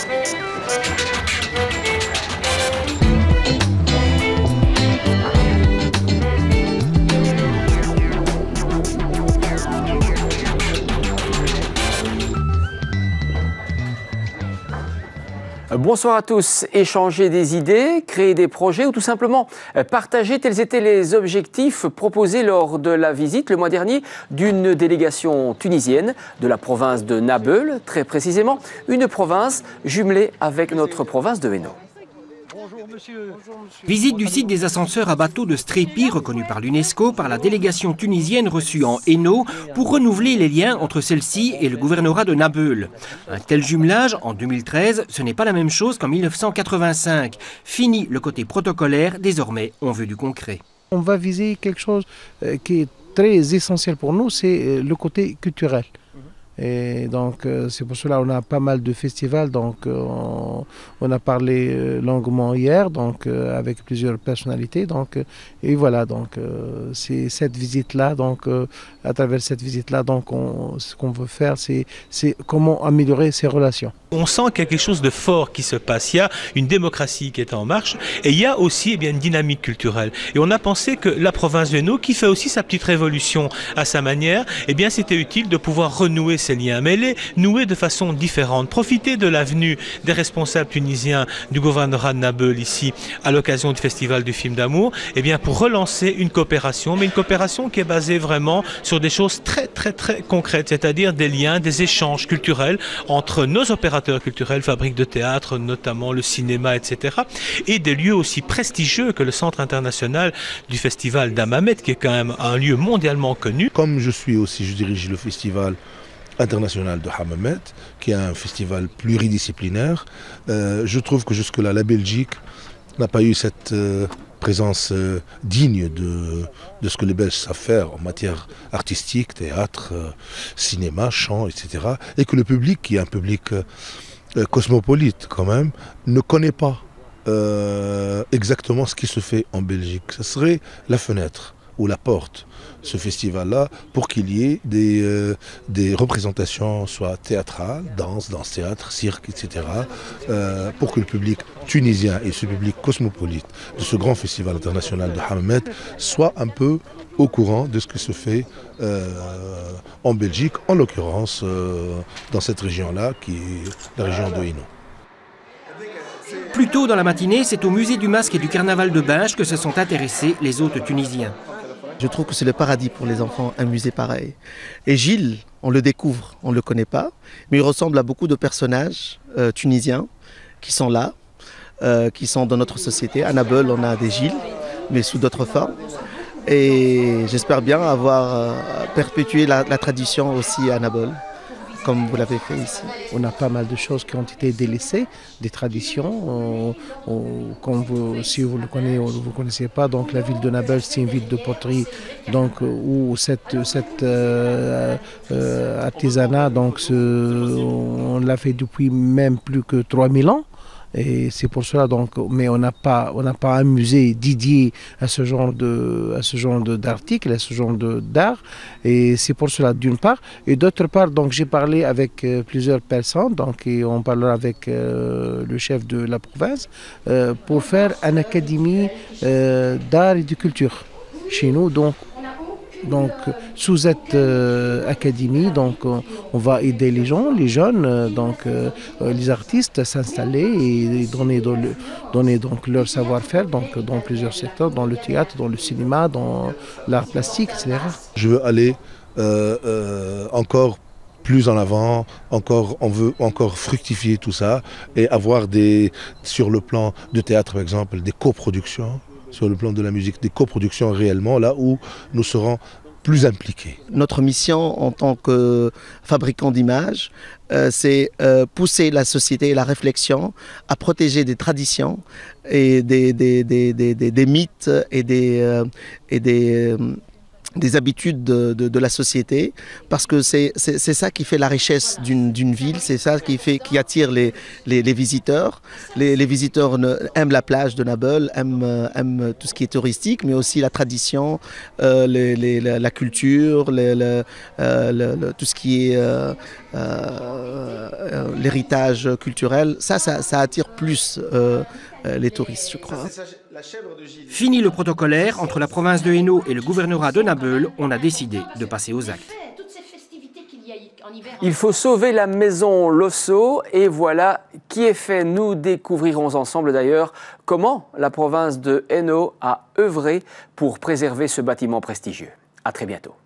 Bonsoir à tous. Échanger des idées, créer des projets ou tout simplement partager, tels étaient les objectifs proposés lors de la visite le mois dernier d'une délégation tunisienne de la province de Nabeul, très précisément une province jumelée avec notre province de Hainaut. Visite du site des ascenseurs à bateau de Strépi, reconnu par l'UNESCO, par la délégation tunisienne reçue en Hainaut pour renouveler les liens entre celle-ci et le gouvernorat de Nabeul. Un tel jumelage, en 2013, ce n'est pas la même chose qu'en 1985. Fini le côté protocolaire, désormais on veut du concret. On va viser quelque chose qui est très essentiel pour nous, c'est le côté culturel. Et donc c'est pour cela qu'on a pas mal de festivals, donc on a parlé longuement hier, donc avec plusieurs personnalités, donc et voilà, donc c'est cette visite là, donc à travers cette visite là, donc ce qu'on veut faire, c'est comment améliorer ces relations. On sent qu'il y a quelque chose de fort qui se passe, il y a une démocratie qui est en marche et il y a aussi une dynamique culturelle. Et on a pensé que la province de Hainaut, qui fait aussi sa petite révolution à sa manière, c'était utile de pouvoir renouer ces liens, mais les nouer de façon différente. Profiter de la venue des responsables tunisiens du gouvernorat de Nabeul ici à l'occasion du Festival du film d'amour, pour relancer une coopération, mais une coopération qui est basée vraiment sur des choses très concrètes, c'est-à-dire des liens, des échanges culturels entre nos opérateurs culturels, fabriques de théâtre, notamment le cinéma, etc. Et des lieux aussi prestigieux que le Centre international du Festival d'Hammamet, qui est quand même un lieu mondialement connu. Comme je dirige le Festival international de Hammamet, qui est un festival pluridisciplinaire, je trouve que jusque-là, la Belgique n'a pas eu cette présence digne de ce que les Belges savent faire en matière artistique, théâtre, cinéma, chant, etc. Et que le public, qui est un public cosmopolite quand même, ne connaît pas exactement ce qui se fait en Belgique. Ce serait la fenêtre ou la porte, ce festival-là, pour qu'il y ait des représentations, soit théâtrales, danse, théâtre, cirque, etc., pour que le public tunisien et ce public cosmopolite de ce grand festival international de Hammamet soit un peu au courant de ce qui se fait en Belgique, en l'occurrence dans cette région-là, qui est la région de Hainaut. Plus tôt dans la matinée, c'est au musée du masque et du carnaval de Binche que se sont intéressés les hôtes tunisiens. Je trouve que c'est le paradis pour les enfants, un musée pareil. Et Gilles, on le découvre, on ne le connaît pas, mais il ressemble à beaucoup de personnages tunisiens qui sont là, qui sont dans notre société. À Nabeul, on a des Gilles, mais sous d'autres formes. Et j'espère bien avoir perpétué la tradition aussi à Nabeul, comme vous l'avez fait ici. On a pas mal de choses qui ont été délaissées, des traditions. Si vous le connaissez ou vous ne connaissez pas, donc la ville de Nabeul, c'est une ville de poterie, donc où cet artisanat, donc on l'a fait depuis même plus que 3000 ans. Et c'est pour cela, donc, mais on n'a pas un musée dédié à ce genre d'articles, à ce genre d'art. Et c'est pour cela, d'une part. Et d'autre part, donc, j'ai parlé avec plusieurs personnes, donc, et on parlera avec le chef de la province, pour faire une académie d'art et de culture chez nous. Donc, sous cette académie, donc, on va aider les gens, les jeunes, les artistes à s'installer et donner donc leur savoir-faire donc, dans plusieurs secteurs, dans le théâtre, dans le cinéma, dans l'art plastique, etc. Je veux aller encore plus en avant, on veut encore fructifier tout ça et avoir sur le plan de théâtre par exemple, des coproductions. Sur le plan de la musique, des coproductions réellement, là où nous serons plus impliqués. Notre mission en tant que fabricant d'images, c'est pousser la société et la réflexion à protéger des traditions et des mythes et des des habitudes de la société, parce que c'est ça qui fait la richesse d'une ville, c'est ça qui attire les visiteurs. Les visiteurs aiment la plage de Nabeul, aiment tout ce qui est touristique, mais aussi la tradition, la culture, tout ce qui est l'héritage culturel. Ça attire plus les touristes, je crois. Fini le protocolaire entre la province de Hainaut et le gouvernorat de Nabeul, on a décidé de passer aux actes. Il faut sauver la maison Losso et voilà qui est fait. Nous découvrirons ensemble d'ailleurs comment la province de Hainaut a œuvré pour préserver ce bâtiment prestigieux. À très bientôt.